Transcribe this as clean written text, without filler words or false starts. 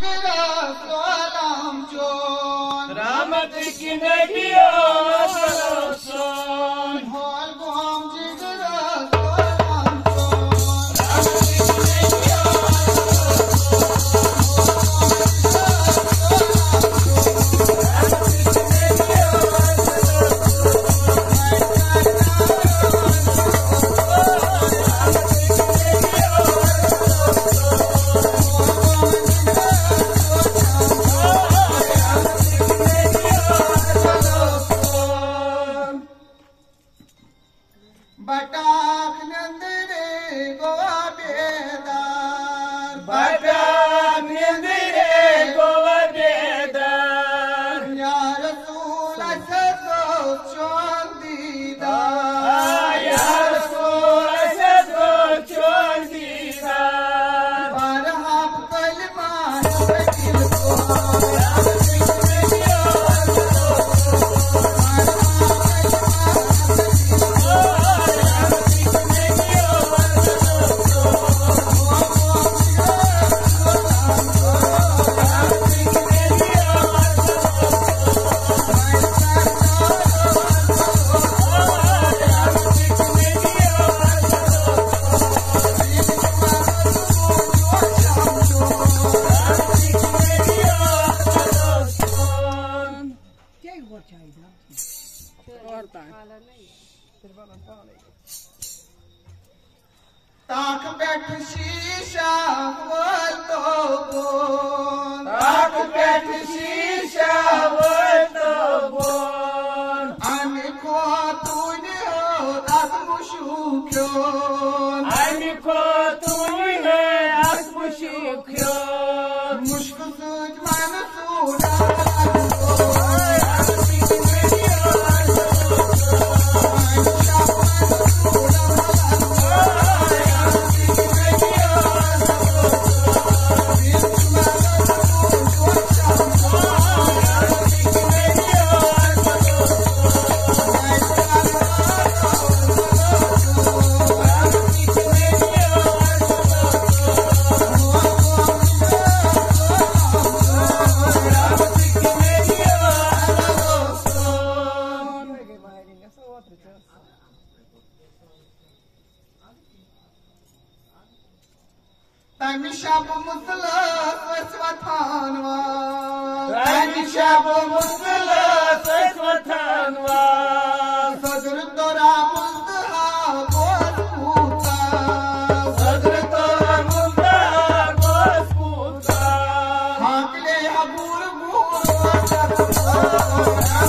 Rahmat ki ne diyor son. ताक बैठ शीशा बोल तो बोल, ताक बैठ शीशा बोल तो बोल, आमी को तूने हो आत्मशु क्यों, आमी को तूने आत्मशु क्यों, मुश्किल सूझ मन सूझा Tamishab musla swathanwa, Tamishab musla swathanwa, Sadr tora muzha bos puta, Sadr tora muzha bos puta, Hakle habur bur